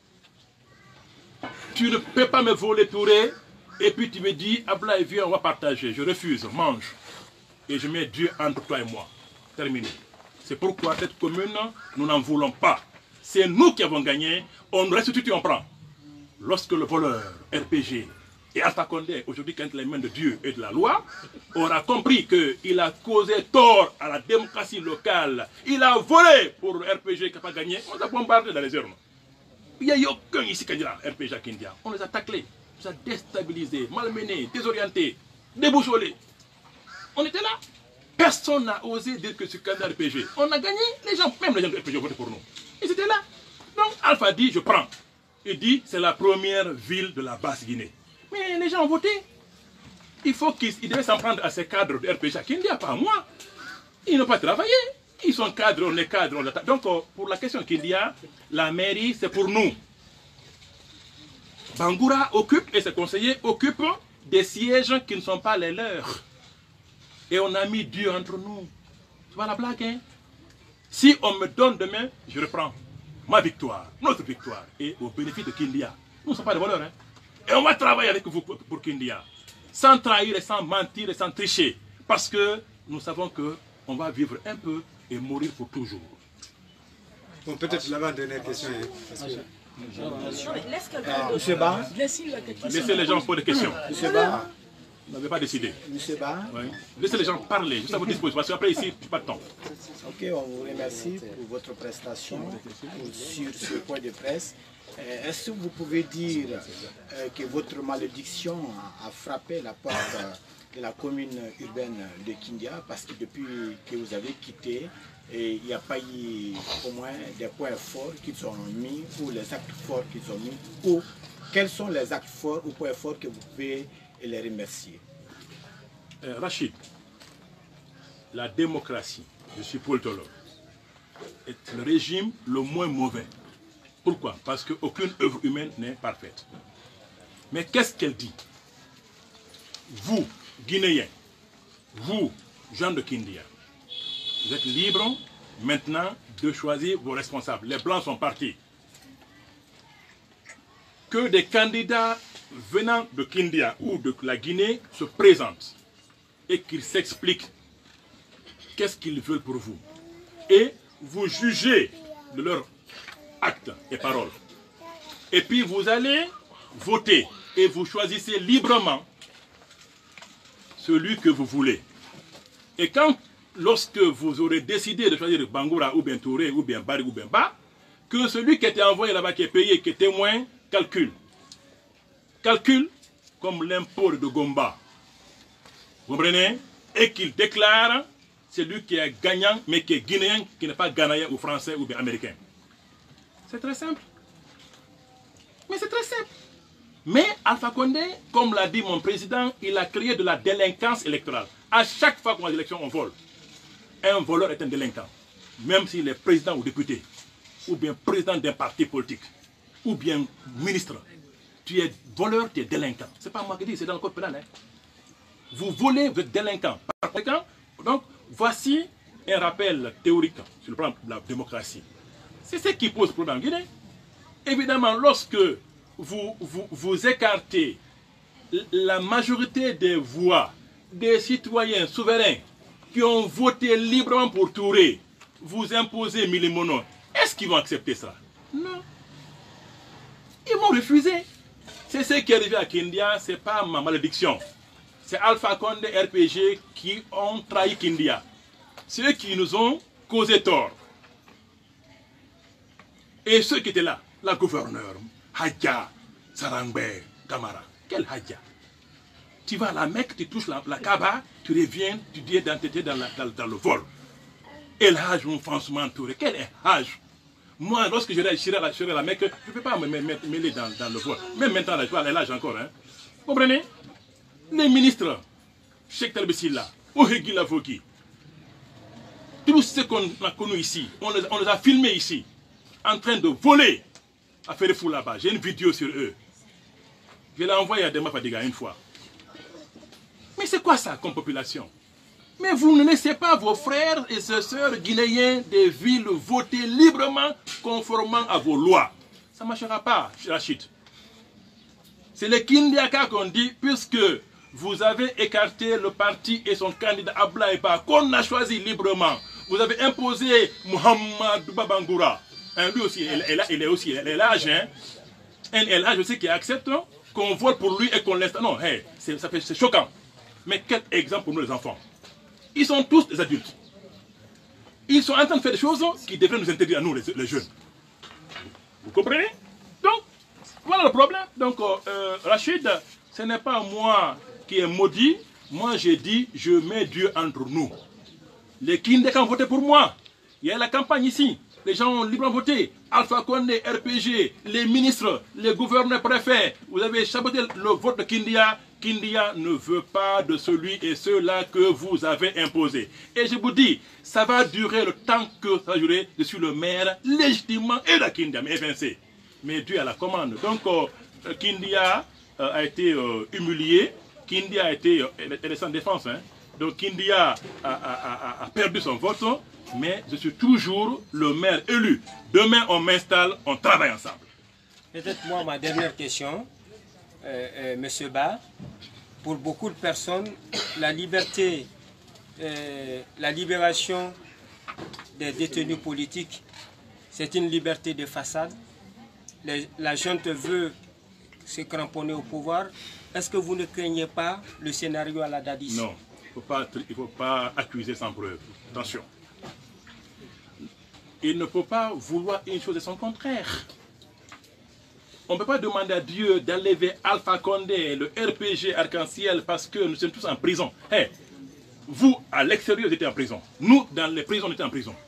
Tu ne peux pas me voler Touré. Et puis tu me dis, Abla et viens, on va partager. Je refuse, mange. Et je mets Dieu entre toi et moi. Terminé. C'est pourquoi cette commune, nous n'en voulons pas. C'est nous qui avons gagné. On restitue, on prend. Lorsque le voleur, R P G et Alpha Condé, aujourd'hui, quand les mains de Dieu et de la loi, aura compris qu'il a causé tort à la démocratie locale. Il a volé pour le R P G qui n'a pas gagné. On les a bombardés dans les urnes. Il n'y a eu aucun ici qui a dit R P G à Kindia. On les a taclés, on les a déstabilisés, malmenés, désorientés, déboussolés. On était là. Personne n'a osé dire que c'est candidat R P G. On a gagné, les gens, même les gens de R P G ont voté pour nous. Ils étaient là. Donc Alpha dit, je prends. Il dit, c'est la première ville de la Basse-Guinée. Mais les gens ont voté. Il faut qu'ils devaient s'en prendre à ces cadres de R P G à Kindia, pas à moi. Ils n'ont pas travaillé. Ils sont cadres, on est cadres. On est... Donc pour la question Kindia, la mairie, c'est pour nous. Bangoura occupe, et ses conseillers occupent des sièges qui ne sont pas les leurs. Et on a mis Dieu entre nous. C'est pas la blague, hein? Si on me donne demain, je reprends ma victoire, notre victoire, et au bénéfice de Kindia. Nous ne sommes pas des voleurs, hein? Et on va travailler avec vous pour Kindia, sans trahir et sans mentir et sans tricher, parce que nous savons qu'on va vivre un peu et mourir pour toujours. Bon, peut-être l'avant-dernière question. Hein, parce que... Monsieur Ba, laissez les gens poser des questions. Monsieur Ba, vous n'avez pas décidé. Monsieur Ba, oui. Laissez les gens parler, juste à votre disposition, parce qu'après ici, tu n'as pas de temps. Ok, on vous remercie pour votre prestation sur ce point de presse. Est-ce que vous pouvez dire euh, que votre malédiction a, a frappé la porte de la commune urbaine de Kindia, parce que depuis que vous avez quitté, et il n'y a pas eu au moins des points forts qui sont mis, ou les actes forts qui sont mis, ou quels sont les actes forts ou points forts que vous pouvez les remercier? euh, Rachid, la démocratie, je suis politologue, est le régime le moins mauvais. Pourquoi? Parce qu'aucune œuvre humaine n'est parfaite. Mais qu'est-ce qu'elle dit? Vous, Guinéens, vous, gens de Kindia, vous êtes libres maintenant de choisir vos responsables. Les Blancs sont partis. Que des candidats venant de Kindia ou de la Guinée se présentent et qu'ils s'expliquent qu'est-ce qu'ils veulent pour vous. Et vous jugez de leurs actes et paroles. Et puis vous allez voter et vous choisissez librement celui que vous voulez. Et quand, lorsque vous aurez décidé de choisir Bangoura ou bien Touré ou bien Bari ou bien Ba, que celui qui était envoyé là-bas, qui est payé, qui est témoin, calcule. Calcule comme l'impôt de Gomba. Vous comprenez? Et qu'il déclare celui qui est gagnant, mais qui est guinéen, qui n'est pas ghanéen ou français ou bien américain. C'est très simple. Mais c'est très simple. Mais Alpha Condé, comme l'a dit mon président, il a créé de la délinquance électorale. À chaque fois qu'on a des élections, on vole. Un voleur est un délinquant. Même s'il est président ou député, ou bien président d'un parti politique, ou bien ministre. Tu es voleur, tu es délinquant. Ce n'est pas moi qui dis, c'est dans le code pénal. Hein. Vous volez, vous êtes délinquant. Par conséquent, donc, voici un rappel théorique sur le plan de la démocratie. C'est ce qui pose problème en Guinée. Évidemment, lorsque vous, vous, vous écartez la majorité des voix des citoyens souverains qui ont voté librement pour Touré, vous imposez Milimono, est-ce qu'ils vont accepter ça? Non. Ils vont refuser. C'est ce qui est arrivé à Kindia, ce n'est pas ma malédiction. C'est Alpha Condé, R P G qui ont trahi Kindia. C'est eux qui nous ont causé tort. Et ceux qui étaient là, la gouverneure, Hadja, Sarangbe, Kamara. Quel Hadja? Tu vas à la Mecque, tu touches la, la Kaaba, tu reviens, tu dis d'entêter dans, dans, dans le vol. El Hajj, mon François Touré, quel est Hajj? Moi, lorsque je serai à la, la Mecque, je ne peux pas me mêler dans, dans le vol. Même maintenant, là, je vois l'Hajj encore. Hein. Vous comprenez? Les ministres, Cheikh Talbissila, Ohegui Lavoki, tous ceux qu'on a connus ici, on les, on les a filmés ici, en train de voler à faire fou là-bas. J'ai une vidéo sur eux. Je l'ai envoyée à Dema Fadiga une fois. Mais c'est quoi ça comme population? Mais vous ne laissez pas vos frères et sœurs guinéens des villes voter librement, conformément à vos lois. Ça ne marchera pas, Rachid. C'est les Kindiaka qu'on dit, puisque vous avez écarté le parti et son candidat Ablaïba, qu'on a choisi librement. Vous avez imposé Mohamed Babangoura. Hein, lui aussi, il, il, il est aussi, il est l'âge, hein. Il est l'âge aussi qui accepte hein, qu'on vote pour lui et qu'on laisse. Non, hey, c'est choquant. Mais quel exemple pour nous les enfants? Ils sont tous des adultes. Ils sont en train de faire des choses qui devraient nous interdire à nous, les, les jeunes. Vous comprenez? Donc, voilà le problème. Donc, euh, Rachid, ce n'est pas moi qui est maudit. Moi, j'ai dit, je mets Dieu entre nous. Les Kindeka ont voté pour moi. Il y a la campagne ici. Les gens ont librement voté. Alpha Condé, R P G, les ministres, les gouverneurs préfets. Vous avez saboté le vote de Kindia. Kindia ne veut pas de celui et ceux-là que vous avez imposé. Et je vous dis, ça va durer le temps que ça va durer. Je suis le maire légitimement et la Kindia, mais évincé. Mais Dieu a la commande. Donc, euh, Kindia euh, a été euh, humilié. Kindia a été, euh, elle est sans défense. Hein. Donc, Kindia a, a, a, a perdu son vote. Mais je suis toujours le maire élu. Demain, on m'installe, on travaille ensemble. Peut-être moi, ma dernière question, euh, euh, Monsieur Ba, pour beaucoup de personnes, la liberté, euh, la libération des détenus politiques, c'est une liberté de façade. Les, la junte veut se cramponner au pouvoir. Est-ce que vous ne craignez pas le scénario à la Dadis? Non, il ne faut pas accuser sans preuve. Attention. Il ne faut pas vouloir une chose et son contraire. On ne peut pas demander à Dieu d'enlever Alpha Condé, le R P G Arc-en-Ciel, parce que nous sommes tous en prison. Hey, vous, à l'extérieur, vous étiez en prison. Nous, dans les prisons, on était en prison.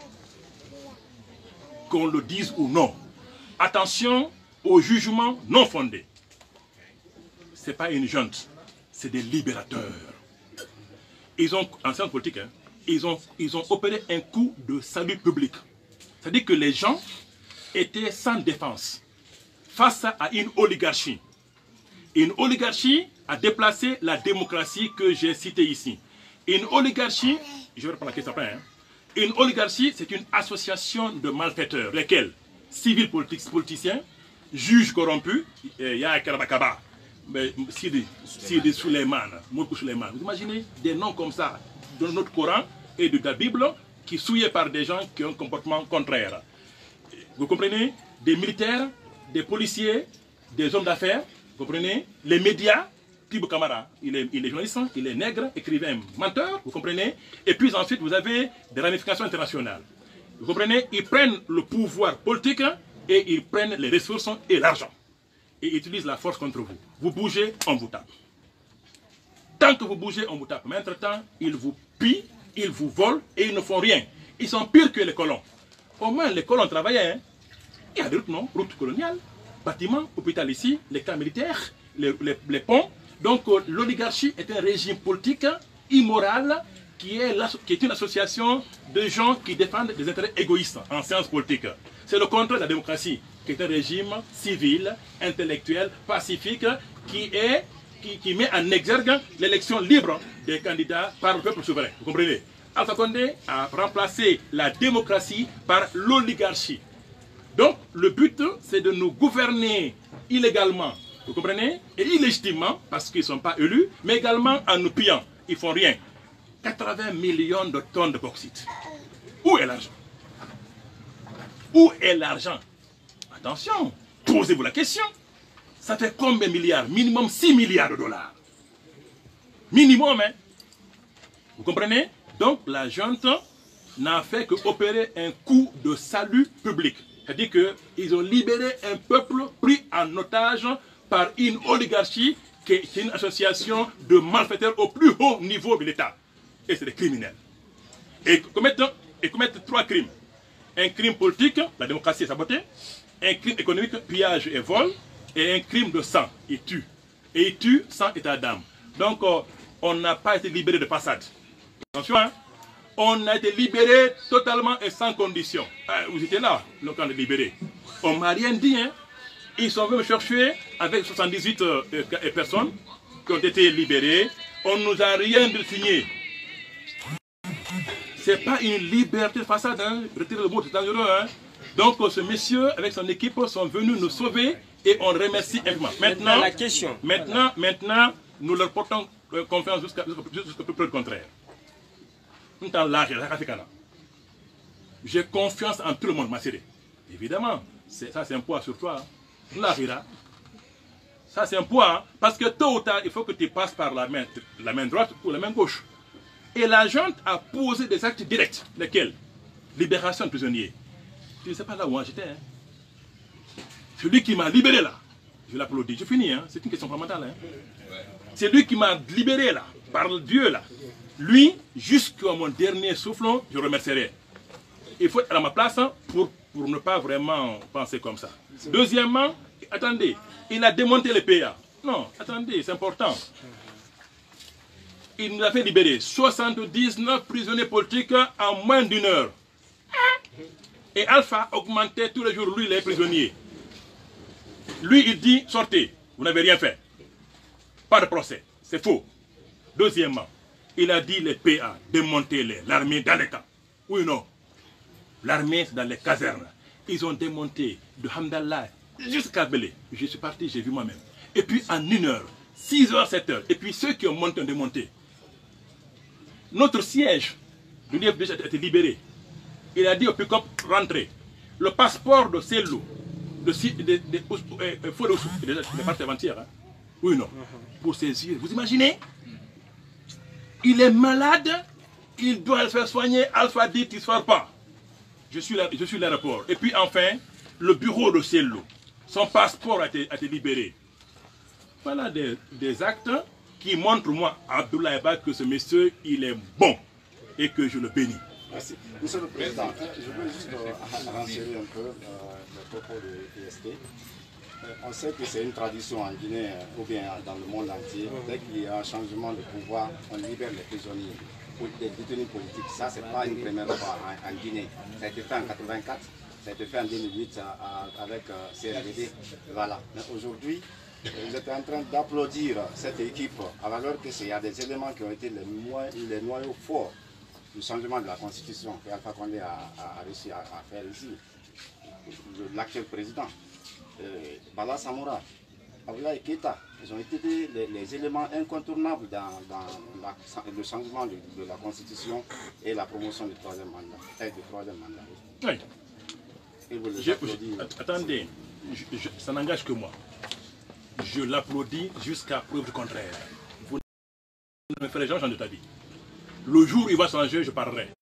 Qu'on le dise ou non. Attention au jugement non fondé. Ce n'est pas une junte, c'est des libérateurs. Ils ont, en sciences politiques, hein, Ils ont, ils ont opéré un coup de salut public. C'est-à-dire que les gens étaient sans défense face à une oligarchie. Une oligarchie a déplacé la démocratie que j'ai citée ici. Une oligarchie, je vais reprendre la question après, hein. Une oligarchie, c'est une association de malfaiteurs. Lesquels? Civils politiciens, juges corrompus, il y a Karabakaba, Sidi, Sidi Suleiman, Moukou Suleiman. Vous imaginez des noms comme ça de notre Coran et de la Bible qui sont souillés par des gens qui ont un comportement contraire. Vous comprenez? Des militaires, des policiers, des hommes d'affaires, vous comprenez? Les médias, Tibou Kamara, il est, il est journaliste, il est nègre, écrivain, menteur, vous comprenez? Et puis ensuite, vous avez des ramifications internationales. Vous comprenez? Ils prennent le pouvoir politique et ils prennent les ressources et l'argent. Et ils utilisent la force contre vous. Vous bougez, on vous tape. Tant que vous bougez, on vous tape. Mais entre-temps, ils vous pillent, ils vous volent et ils ne font rien. Ils sont pires que les colons. Au moins, les colons travaillaient. Hein. Il y a des routes, non? Routes coloniales, bâtiments, hôpital ici, les camps militaires, les, les, les ponts. Donc, euh, l'oligarchie est un régime politique immoral qui est, la, qui est une association de gens qui défendent des intérêts égoïstes en sciences politiques. C'est le contraire de la démocratie, qui est un régime civil, intellectuel, pacifique, qui, est, qui, qui met en exergue l'élection libre des candidats par le peuple souverain. Vous comprenez? Alpha Condé a remplacé la démocratie par l'oligarchie. Donc, le but, c'est de nous gouverner illégalement, vous comprenez? Et illégitimement, parce qu'ils ne sont pas élus, mais également en nous pillant. Ils ne font rien. quatre-vingts millions de tonnes de bauxite. Où Où est l'argent? Où est l'argent? Attention, posez-vous la question. Ça fait combien de milliards? Minimum six milliards de dollars. Minimum, hein? Vous comprenez? Donc la junte n'a fait qu'opérer un coup de salut public. C'est-à-dire qu'ils ont libéré un peuple pris en otage par une oligarchie qui est une association de malfaiteurs au plus haut niveau de l'État. Et c'est des criminels. Et commettent, et commettent trois crimes. Un crime politique, la démocratie est sabotée. Un crime économique, pillage et vol. Et un crime de sang, il tue. Et il tue sans état d'âme. Donc, euh, on n'a pas été libéré de façade. Attention, hein? On a été libéré totalement et sans condition. Ah, vous étiez là, le camp de libéré. On ne m'a rien dit, hein? Ils sont venus me chercher avec soixante-dix-huit euh, personnes qui ont été libérées. On ne nous a rien de signé. Ce n'est pas une liberté de façade, hein? Retirez le mot, c'est dangereux, hein? Donc, ce monsieur, avec son équipe, sont venus nous sauver et on remercie infiniment. Maintenant, la question. Maintenant, maintenant, nous leur portons confiance jusqu'à jusqu'à peu près le contraire. J'ai confiance en tout le monde, ma chérie. Évidemment, ça c'est un poids sur toi. Hein. Ça c'est un poids, hein, parce que tôt ou tard, il faut que tu passes par la main, la main droite ou la main gauche. Et la junte a posé des actes directs. Lesquels? Libération de prisonniers. Tu ne sais pas là où j'étais. Hein. Celui qui m'a libéré là, je l'applaudis. Je finis, hein. C'est une question fondamentale. Hein. C'est lui qui m'a libéré là, par Dieu là. Lui, jusqu'à mon dernier souffle, je remercierai. Il faut être à ma place pour, pour ne pas vraiment penser comme ça. Deuxièmement, attendez, il a démonté les P A. Non, attendez, c'est important. Il nous a fait libérer soixante-dix-neuf prisonniers politiques en moins d'une heure. Et Alpha augmentait tous les jours, lui, les prisonniers. Lui, il dit, sortez, vous n'avez rien fait. Pas de procès, c'est faux. Deuxièmement, il a dit les P A, démontez-les, l'armée dans les camps. Oui ou non? L'armée, c'est dans les casernes. Ils ont démonté de Hamdallah jusqu'à Belé. Je suis parti, j'ai vu moi-même. Et puis en une heure, six heures, sept heures. Et puis ceux qui ont monté ont démonté. Notre siège de l'U F D G a été libéré. Il a dit au pick-up, rentrez. Le passeport de Cellou, de Fodosou, il est parti avant-hier. Hein? Oui ou non? Pour ses yeux. Vous imaginez? Il est malade, il doit se faire soigner, Alpha dit qu'il ne sort pas. Je suis l'aéroport. Et puis enfin, le bureau de Cellou, son passeport a été, a été libéré. Voilà des, des actes qui montrent, moi, Abdoulaye Eba, que ce monsieur, il est bon et que je le bénis. Merci. Monsieur le Président, je veux juste euh, renseigner un peu euh, le propos de l'U S T. On sait que c'est une tradition en Guinée ou bien dans le monde entier. Dès qu'il y a un changement de pouvoir, on libère les prisonniers ou les détenus politiques. Ça, ce n'est pas une première fois en, en Guinée. Ça a été fait en mille neuf cent quatre-vingt-quatre, ça a été fait en deux mille huit à, à, avec euh, C R D D. Voilà. Mais aujourd'hui, vous êtes en train d'applaudir cette équipe, alors qu'il y a des éléments qui ont été les, noyaux, les noyaux forts du changement de la Constitution que Alpha Condé a, a, a réussi à, à faire ici. L'actuel président. Euh, Bala Samoura, Abdoulaye Keïta, ils ont été les, les éléments incontournables dans, dans la, le changement de, de la Constitution et la promotion du troisième mandat. Et du troisième mandat. Oui. Et vous les je, je, attendez, je, je, ça n'engage que moi. Je l'applaudis jusqu'à preuve du contraire. Vous ne me ferez jamais changer d'avis. Le jour où il va changer, je parlerai.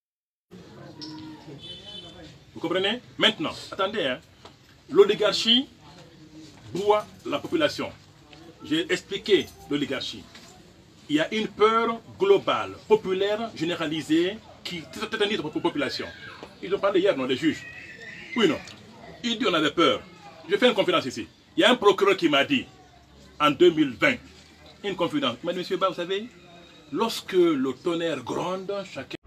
Vous comprenez? Maintenant, attendez, hein. L'oligarchie broie la population. J'ai expliqué l'oligarchie. Il y a une peur globale, populaire, généralisée, qui tétanise la population. Ils ont parlé hier, non, les juges. Oui, non. Ils disent qu'on avait peur. Je fais une confidence ici. Il y a un procureur qui m'a dit, en deux mille vingt, une confidence. Mais monsieur Ba, vous savez, lorsque le tonnerre gronde, chacun